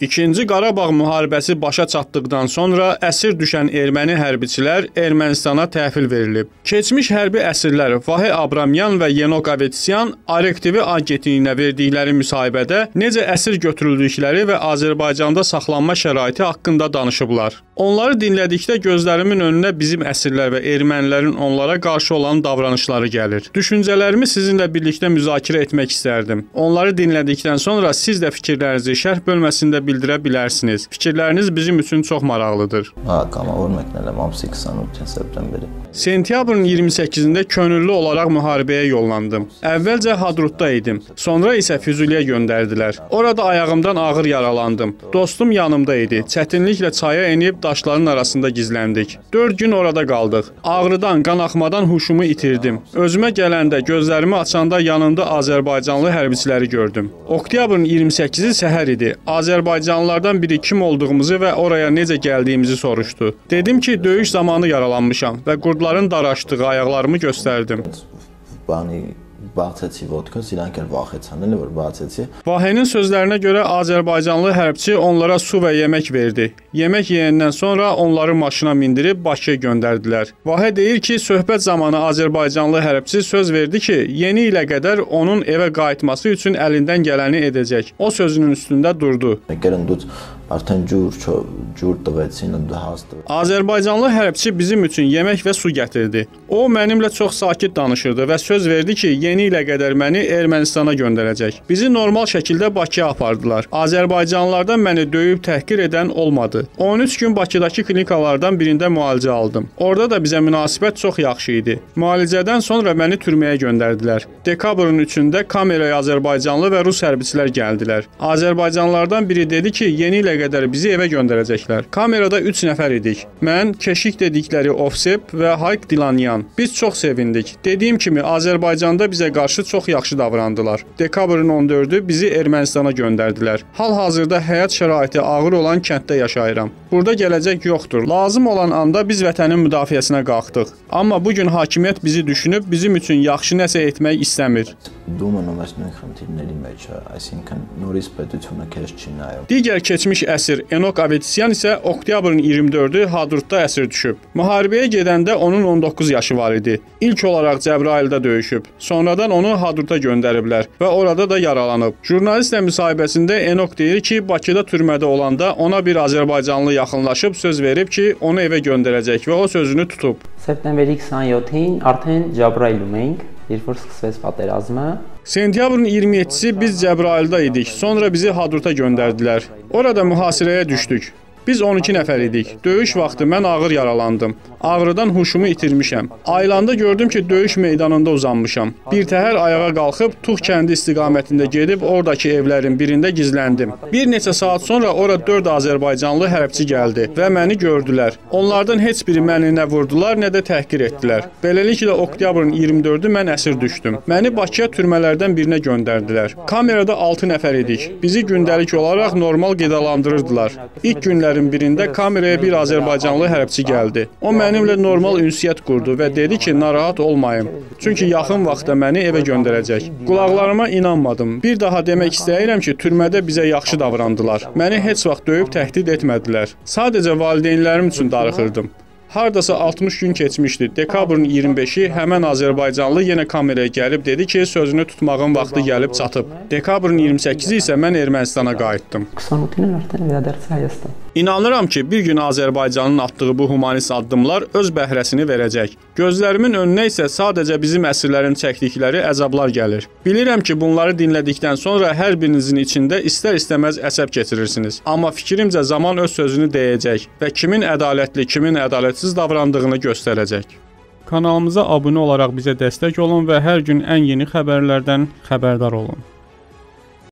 İkinci Qarabağ müharibəsi başa çatdıqdan sonra əsir düşən erməni hərbiçilər Ermənistana təhvil verilib. Keçmiş hərbi əsirlər Vahid Abramyan və Yenok Avetsyan Arek TV agentliyinə verdikləri müsahibədə necə əsir götürüldükləri və Azərbaycanda saxlanma şəraiti haqqında danışıblar. Onları dinlədikdə gözlərimin önünə bizim əsirlər və ermənilərin onlara qarşı olan davranışları gəlir. Düşüncələrimi sizinlə birlikdə müzakirə etmək istərdim. Onları dinlədikdən sonra siz də fikirlərinizi şərh bölməsində bildirə bilərsiniz. Fikirləriniz bizim üçün çox maraqlıdır. Sentyabrın 28-də könüllü olaraq müharibəyə yollandım. Əvvəlcə Hadrutda idim. Sonra isə Füzuliyə göndərdilər. Orada ayağımdan ağır yaralandım. Dostum yanımda idi. Çətinliklə çaya enib daşların arasında gizləndik. 4 gün orada qaldıq. Ağrıdan, qan axmadan huşumu itirdim. Özümə gələndə, gözlərimi açanda yanımda Azərbaycanlı hərbiçiləri gördüm. Oktyabrın 28-i səhər idi. Azərbaycanlılardan biri kim olduğumuzu və oraya necə gəldiyimizi soruşdu. Dedim ki, döyüş zamanı yaralanmışam və qurdların daraşdığı ayaqlarımı göstərdim. Vahinin sözlərinə görə Azərbaycanlı hərbçi onlara su və yemək verdi. Yemək yeyəndən sonra onları maşına mindirib Bakıya göndərdilər. Vahid deyir ki, söhbət zamanı Azərbaycanlı hərbçi söz verdi ki, yeni ilə qədər onun evə qayıtması üçün əlindən gələni edəcək. O sözünün üstündə durdu. Azərbaycanlı hərbçi bizim üçün yemək və su gətirdi. O, mənimlə çox sakit danışırdı və söz verdi ki, yeni ilə qədər məni Ermənistana göndərəcək. Bizi normal şəkildə Bakıya apardılar. Azərbaycanlılardan məni döyüb təhqir edən olmadı. 13 gün Bakıdakı klinikalardan birində müalicə aldım. Orada da bizə münasibət çox yaxşı idi. Müalicədən sonra məni türməyə göndərdilər. Dekabrın 3-də kameraya Azərbaycanlı və Rus hərbiçilər gəldilər. Azərbaycanlılardan biri dedi ki, yeni ilə qədər bizi evə göndərəcəklər. Kamerada 3 nəfər idik. Mən, Keşik dedikləri Ofsep və Hayk Dilanyan. Biz çox sevindik. Dediyim kimi, Azərbaycanda bizə qarşı çox yaxşı davrandılar. Dekabrın 14-ü bizi Ermənistana göndərdilər. Hal-hazırda həyat şəraiti ağır olan kənddə yaşayıram. Burada gələcək yoxdur. Lazım olan anda biz vətənin müdafiəsinə qalxdıq. Amma bugün hakimiyyət bizi düşünüb, bizim üçün yaxşı nəsə etmək istəmir. Digər keçmiş əsir Enok Avetsyan isə oktyabrın 24-ü Hadrutda əsir düşüb. Müharibəyə gedəndə onun 19 yaşı var idi. İlk olaraq Cəbrayılda döyüşüb. Sonradan onu Hadrutda göndəriblər və orada da yaralanıb. Jurnalistlə müsahibəsində Enok deyir ki, Bakıda türmədə olanda ona bir Azərbaycanlı yaxınlaşıb söz verib ki, onu evə göndərəcək və o sözünü tutub. Սեպտեմբերի 27-ին արդեն Ջաբրայիլում էինք, երբ որ սկսվեց պատերազմը. Sentyabrın 27-si biz Cəbrayılda idik. Sonra bizi Hadrut'a göndərdilər. Orada mühasirəyə düşdük. Biz 12 nəfər idik. Döyüş vaxtı mən ağır yaralandım. Ağrıdan huşumu itirmişəm. Ayılanda gördüm ki, döyüş meydanında uzanmışam. Bir təhər ayağa qalxıb Tux kəndi istiqamətində gedib oradakı evlərin birində gizləndim. Bir neçə saat sonra ora 4 Azərbaycanlı hərbçi gəldi və məni gördülər. Onlardan heç biri məni nə vurdular, nə də təhqir etdilər. Beləliklə oktyabrın 24-ü mən əsir düşdüm. Məni Bakıya türmələrdən birinə göndərdilər. Kamerada 6 nəfər idik. Bizi gündəlik olaraq normal qidalandırırdılar. İlk günlərin birində kameraya bir Azərbaycanlı hərbçi gəldi. O mənimlə normal ünsiyyət qurdu və dedi ki, narahat olmayım. Çünki yaxın vaxtda məni evə göndərəcək. Qulaqlarıma inanmadım. Bir daha demək istəyirəm ki, türmədə bizə yaxşı davrandılar. Məni heç vaxt döyüb təhdid etmədilər. Sadəcə valideynlərim üçün darıxırdım. Hardasa 60 gün keçmişdi. Dekabrın 25-i həmən Azərbaycanlı yenə kameraya gəlib dedi ki, sözünü tutmağın vaxtı gəlib çatıb. Dekabrın 28-i isə mən Ermənistana qayıtdım. İnanıram ki, bir gün Azərbaycanın atdığı bu humanist addımlar öz bəhrəsini verəcək. Gözlərimin önünə isə sadəcə bizim əsirlərin çəkdikləri əzablar gəlir. Bilirəm ki, bunları dinlədikdən sonra hər birinizin içində istər-istəməz əsəb keçirirsiniz. Amma fikrimcə zaman öz sözünü deyəcək və kimin ədalətli, kimin ədalətsiz davrandığını göstərəcək. Kanalımıza abunə olaraq bizə dəstək olun və hər gün ən yeni xəbərlərdən xəbərdar olun.